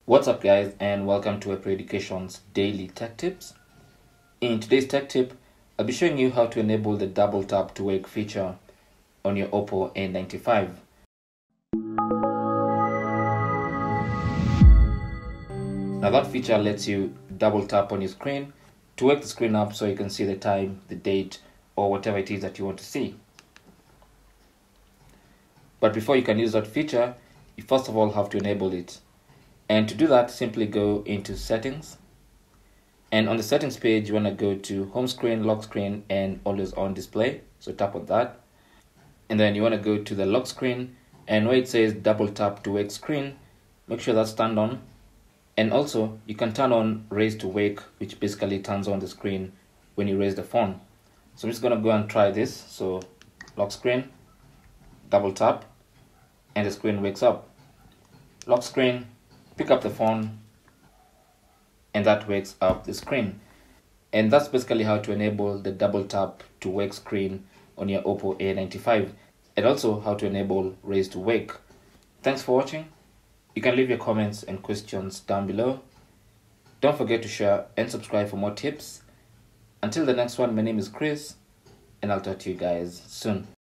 What's up guys, and welcome to Oppo Education's daily tech tips. In today's tech tip, I'll be showing you how to enable the double tap to wake feature on your Oppo A95. Now that feature lets you double tap on your screen to wake the screen up so you can see the time, the date, or whatever it is that you want to see. But before you can use that feature, you first of all have to enable it. And to do that, simply go into settings, and on the settings page you want to go to home screen, lock screen, and always on display. So tap on that, and then you want to go to the lock screen, and where it says double tap to wake screen, make sure that's turned on. And also you can turn on raise to wake, which basically turns on the screen when you raise the phone. So I'm just going to go and try this. So lock screen, double tap, and the screen wakes up. Lock screen, pick up the phone, and that wakes up the screen. And that's basically how to enable the double tap to wake screen on your Oppo A95, and also how to enable raise to wake. Thanks for watching. You can leave your comments and questions down below. Don't forget to share and subscribe for more tips. Until the next one, my name is Chris, and I'll talk to you guys soon.